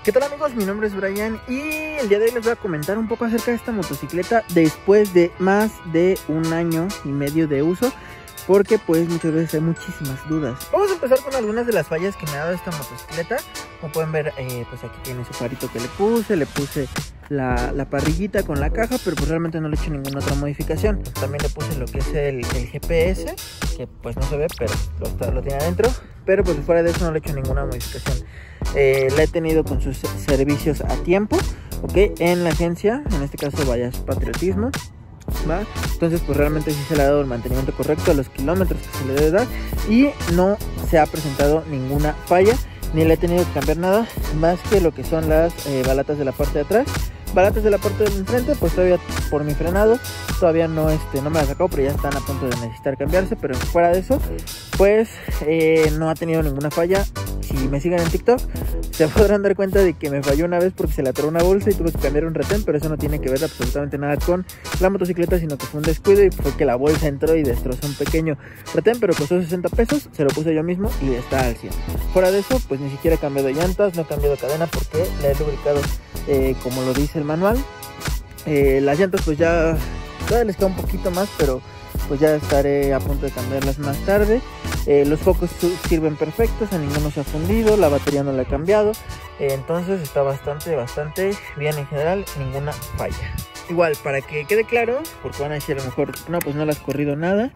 ¿Qué tal amigos? Mi nombre es Brian y el día de hoy les voy a comentar un poco acerca de esta motocicleta después de más de 1 año y medio de uso, porque pues muchas veces hay muchísimas dudas. Vamos a empezar con algunas de las fallas que me ha dado esta motocicleta. Como pueden ver, pues aquí tiene su farito que le puse la parrillita con la caja, pero pues realmente no le he hecho ninguna otra modificación. También le puse lo que es el GPS, que pues no se ve, pero lo tiene adentro, pero pues fuera de eso no le he hecho ninguna modificación. La he tenido con sus servicios a tiempo, ok, en la agencia, en este caso Vallas Patriotismo, ¿va? Entonces pues realmente sí se le ha dado el mantenimiento correcto a los kilómetros que se le debe dar y no se ha presentado ninguna falla, ni le he tenido que cambiar nada más que lo que son las balatas de la parte de atrás. Balatas de la parte del enfrente, pues todavía por mi frenado todavía no me las sacado, pero ya están a punto de necesitar cambiarse. Pero fuera de eso, pues no ha tenido ninguna falla. Si me siguen en TikTok, se podrán dar cuenta de que me falló una vez porque se le atoró una bolsa y tuve que cambiar un retén, pero eso no tiene que ver absolutamente nada con la motocicleta, sino que fue un descuido y fue que la bolsa entró y destrozó un pequeño retén, pero costó 60 pesos, se lo puse yo mismo y está al 100. Fuera de eso, pues ni siquiera he cambiado de llantas, no he cambiado de cadena porque la he lubricado como lo dice el manual. Las llantas pues ya todavía les queda un poquito más, pero pues ya estaré a punto de cambiarlas más tarde. Los focos sirven perfectos, a ninguno se ha fundido, la batería no la he cambiado, entonces está bastante bien en general, ninguna falla. Igual, para que quede claro, porque van a decir a lo mejor, no, pues no le has corrido nada.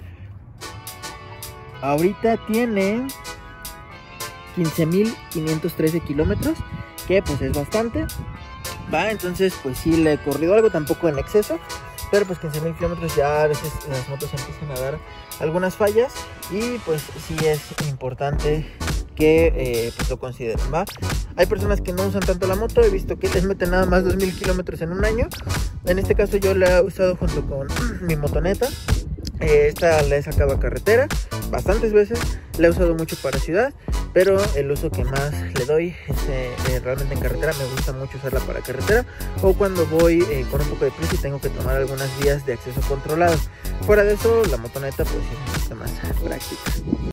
Ahorita tiene 15.513 kilómetros, que pues es bastante, va, entonces pues sí le he corrido algo, tampoco en exceso, pero pues 15.000 kilómetros ya a veces las motos empiezan a dar algunas fallas y pues sí es importante que pues lo consideren, ¿va? Hay personas que no usan tanto la moto, he visto que les meten nada más 2.000 kilómetros en 1 año. En este caso yo la he usado junto con mi motoneta. Esta la he sacado a carretera bastantes veces, la he usado mucho para ciudad, pero el uso que más le doy es realmente en carretera. Me gusta mucho usarla para carretera o cuando voy con un poco de prisa y tengo que tomar algunas vías de acceso controlado. Fuera de eso, la motoneta pues es un poquito más práctica.